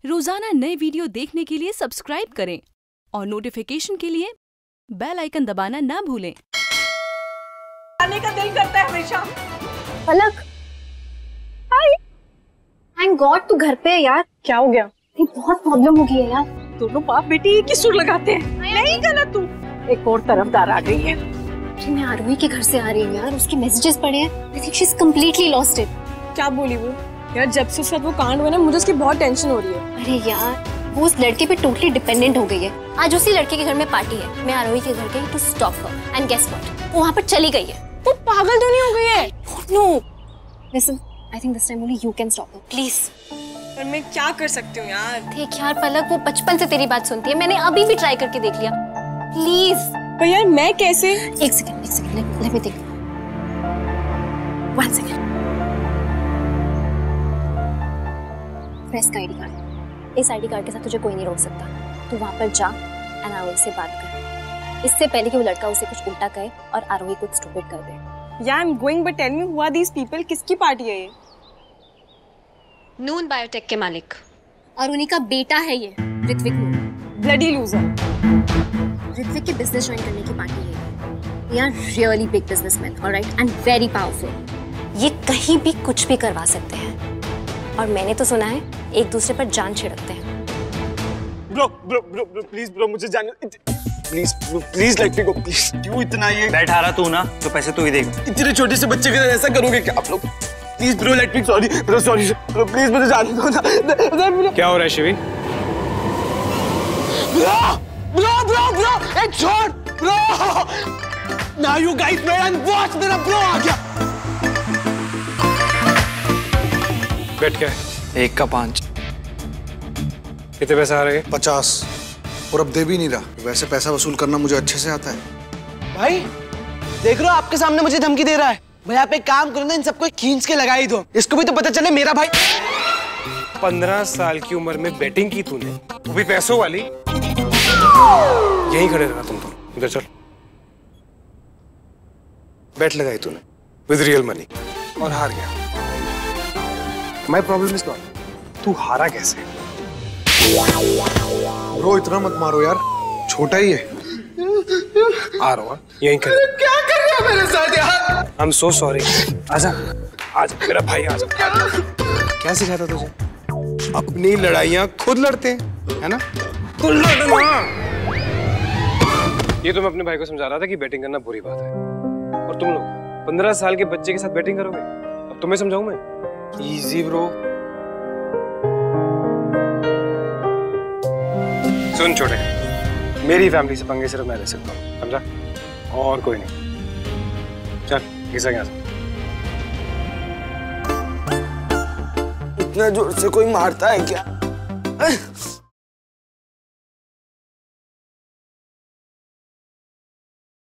रोजाना नए वीडियो देखने के लिए सब्सक्राइब करें और नोटिफिकेशन के लिए बेल आइकन दबाना ना भूलें। आने का दिल करता है हमेशा। पलक, हाय। थैंक गॉड तू घर पे है यार। क्या हो गया? बहुत प्रॉब्लम हो गई है यार। दोनों बाप बेटी एक ही सुर लगाते हैं। नहीं गलत तू। एक और तरफदार आ गई है। मैं आरोही के घर से आ रही हूँ यार, उसके मैसेजेस पढ़े हैं। I think she is completely lost it. क्या बोली वो? यार जब से उसका वो कांड हुआ ना, मुझे उसकी बहुत टेंशन हो रही है। अरे यार, वो उस लड़के पे टोटली डिपेंडेंट हो गई है। आज उसी लड़के के घर में पार्टी है। मैं आरोही के घर गई to stop her and guess what, वो वहाँ पर चली गई है। वो पागल तो नहीं हो गई है? No listen, I think this time only you can stop her, please. पर मैं क्या कर सकती हूँ यार? देख यार पलक, वो बचपन से तेरी बात सुनती है। मैंने अभी भी ट्राई करके देख लिया, प्लीज। पर यार मैं कैसे? एक second, let me think. One second. Press का आईडी कार्ड। इस आईडी कार्ड के साथ तुझे कोई नहीं रोक सकता। तू वहां पर जा एंड आरोही से बात कर, इससे पहले कि वो लड़का उसे कुछ उल्टा कहे और आरोही कुछ स्टूपिड कर दे। यार I am going, but tell me who are these people? किसकी पार्टी है ये? नून बायोटेक के मालिक और उन्हीं का बेटा है ये, ऋत्विक नून। Bloody loser. ऋत्विक के बिजनेस ज्वाइन करने की पार्टी है। They are really big businessmen, alright, and very powerful. ये कहीं भी कुछ भी करवा सकते हैं और मैंने तो सुना है एक दूसरे पर जान छिड़कते हैं। ब्रो प्लीज ब्रो, मुझे जाने please let me go please. क्यों इतना ये बैठा रहा तू ना, तो पैसे तू ही देगा। इतने छोटे से बच्चे के साथ ऐसा करोगे क्या आप लोग? Please bro let me, sorry bro please मुझे जाने दो ना। क्या हो रहा है शिवी? ब्रो एक छोड़ bro. Now you guys wait and watch, मेरा ब्रो आ गया। बैठ क्या है? 1 का 5। कितने पैसे आ रहे हैं? 50। और अब दे भी नहीं रहा। वैसे पैसा वसूल करना मुझे अच्छे से आता है। भाई देख रहे हो, आपके सामने मुझे धमकी दे रहा है। भाई आप एक काम करो ना, इन सबको खींच के लगा ही दो। इसको भी तो पता चले मेरा भाई। 15 साल की उम्र में बैटिंग की तूने, वो भी पैसों वाली। यहीं खड़े रहना तुम तो। इधर चल। बैट लगाई तूने विद रियल मनी और हार गया। माय प्रॉब्लम इज नॉट तू हारा कैसे। ब्रो इतना मत मारो यार, छोटा ही है। आ रहा हूँ यहीं खड़े। क्या कर रहे हो मेरे साथ यार? I am so sorry. आजा मेरा भाई आजा। क्या सिखाता तुझे? अपनी लड़ाइयाँ खुद लड़ते हैं, है ना? खुद लड़ना। ये तो मैं अपने भाई को समझा रहा था कि बैटिंग करना बुरी बात है, और तुम लोग 15 साल के बच्चे के साथ बैटिंग करोगे? अब तुम्हें समझाऊं मैं? Easy bro. सुन छोटे, मेरी फैमिली से पंगे सिर्फ मैं ले सकता हूँ, समझा? और कोई नहीं। चल घिसा यहाँ से। इतना जोर से कोई मारता है क्या?